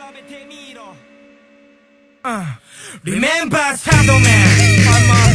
Remember Shadowmen I'm a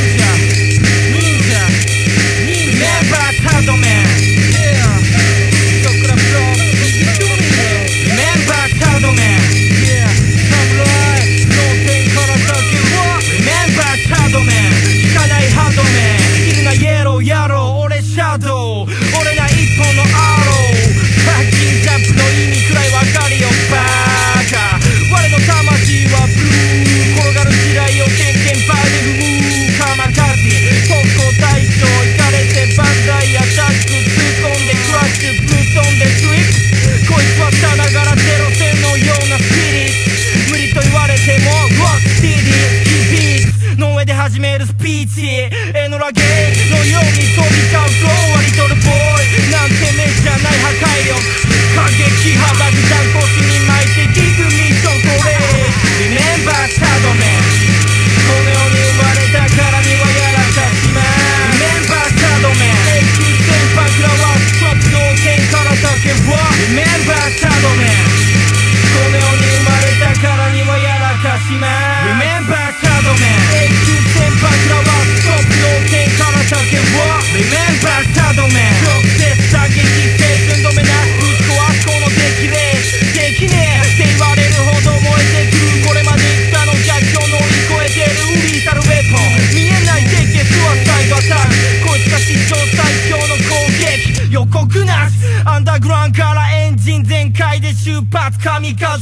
ninja Remember Shadowmen Yeah Chokra Pro Remember Shadowmen Yeah Samurai 脳天から先は Remember Shadowmen 引かないハードメンいるなイエローやろう俺シャドウ俺が一本のアローパッキンジャンプの意味くらいわかるよバーカ我の魂はブルー転がる地雷をケンケンパーで踏むカマカジ特攻隊長イカれてバンザイアタック突っ込んでクラッシュぶっ飛んでスリップこいつはさながらゼロ戦のようなスピリッツ無理と言われてもロックスティディービーツの上で始めるスピーチエノラゲーのように飛び交うフローはリトルボーイなんて目じゃない破壊力過激派爆弾腰に巻いてギグミッションこれRemember Shadowmen この世に生まれたからにはやらかしまう Remember Shadowmen 永久戦パクラはストップ同点からだけは Remember Shadowmen この世に生まれたからにはやらかしまう Remember Shadowmen 永久戦パクラはストップ同点からだけは Remember Shadowmen 直接打撃成分止めなぶち壊すこの激励できねえって言われるほど燃えてくるこれまで来たの逆境乗り越えてるウリータルウェポン見えない敵スはサイバータックこいつが史上最強の攻撃予告なしアンダーグラウンドからエンジン全開で出発神風